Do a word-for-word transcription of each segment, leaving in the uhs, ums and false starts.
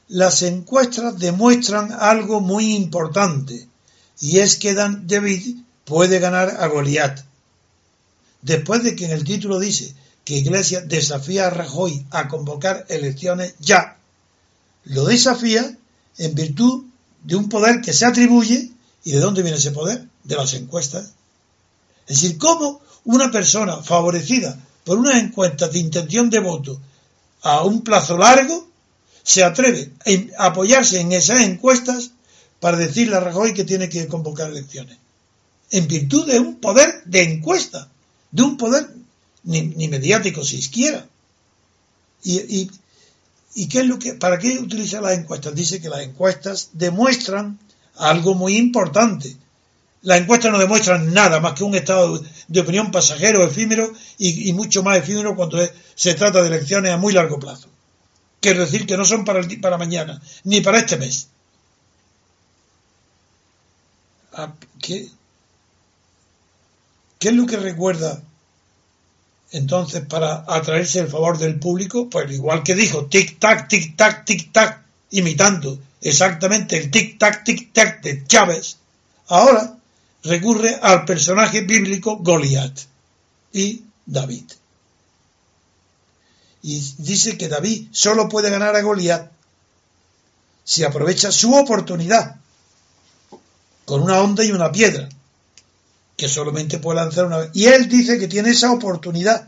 las encuestas demuestran algo muy importante, y es que David puede ganar a Goliat. Después de que en el título dice que Iglesias desafía a Rajoy a convocar elecciones ya, lo desafía en virtud de un poder que se atribuye. ¿Y de dónde viene ese poder? De las encuestas. Es decir, ¿cómo una persona favorecida por unas encuestas de intención de voto a un plazo largo se atreve a apoyarse en esas encuestas para decirle a Rajoy que tiene que convocar elecciones? En virtud de un poder de encuesta, de un poder ni, ni mediático siquiera. Y, y, ¿Y qué es lo que, para qué utiliza las encuestas? Dice que las encuestas demuestran algo muy importante. Las encuestas no demuestran nada más que un estado de opinión pasajero, efímero y, y mucho más efímero cuando es, se trata de elecciones a muy largo plazo. Quiero decir que no son para, el, para mañana, ni para este mes. ¿Qué, ¿Qué es lo que recuerda entonces para atraerse el favor del público? Pues igual que dijo tic-tac, tic-tac, tic-tac, imitando exactamente el tic-tac, tic-tac de Chávez, ahora recurre al personaje bíblico Goliat y David. Y dice que David solo puede ganar a Goliat si aprovecha su oportunidad con una honda y una piedra, que solamente puede lanzar una vez. Y él dice que tiene esa oportunidad.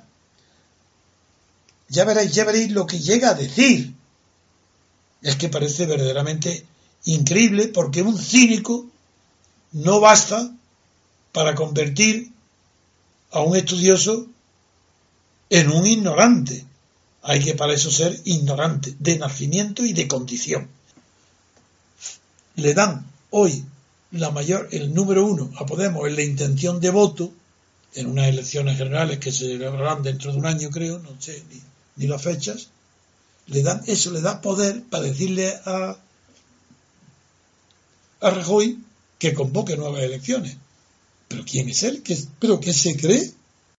Ya veréis, ya veréis lo que llega a decir. Es que parece verdaderamente increíble, porque un cínico no basta para convertir a un estudioso en un ignorante. Hay que para eso ser ignorante de nacimiento y de condición. Le dan hoy la mayor, el número uno a Podemos en la intención de voto en unas elecciones generales que se celebrarán dentro de un año, creo, no sé ni, ni las fechas. Le dan eso, le da poder para decirle a a Rajoy que convoque nuevas elecciones. ¿Pero quién es él? ¿Qué, ¿Pero qué se cree?